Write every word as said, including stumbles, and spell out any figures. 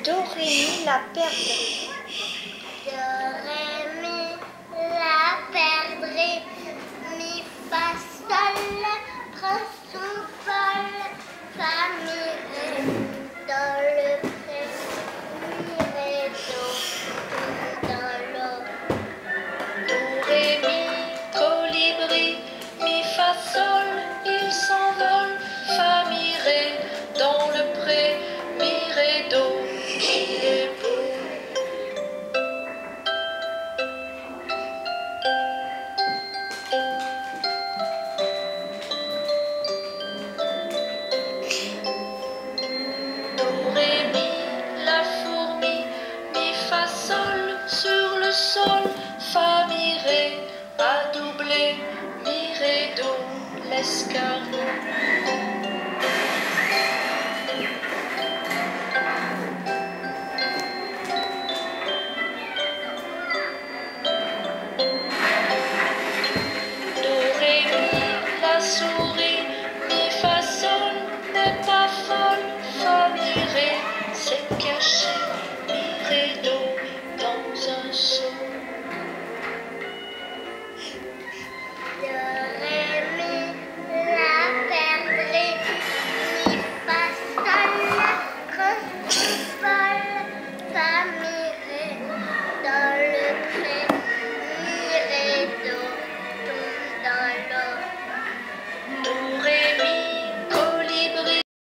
Do, ré, mi, la perdrix. Do, ré, mi, la perdrix. Mi, fa, sol, re, son, sol, fa, mi, ré. Dans le pré, mi, ré, do, mi, dans l'eau. Do, ré, mi, colibri, mi, fa, sol, il s'envole, fa, mi, ré, dans le pré, mi, ré, do, il est beau. Do, ré, mi, la fourmi, mi, fa, sol, sur le sol, fa, mi, ré, a doublé, mi, ré, do, l'escargot. Do, ré, mi, la souris, mi, fa, sol, n'est pas folle, fa, mi, ré, c'est caché.